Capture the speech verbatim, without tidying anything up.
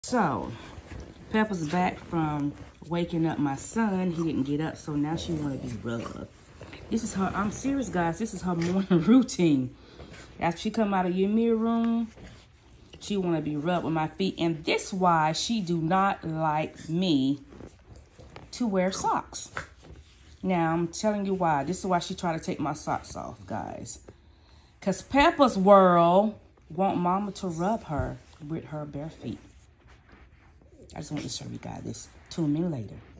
So, Peppa's back from waking up my son. He didn't get up, so now she want to be rubbed. This is her, I'm serious, guys. This is her morning routine. After she come out of your mirror room, she want to be rubbed with my feet. And this is why she do not like me to wear socks. Now, I'm telling you why. This is why she try to take my socks off, guys. Because Peppa's world want mama to rub her with her bare feet. I just want to show you guys this. Tune in later.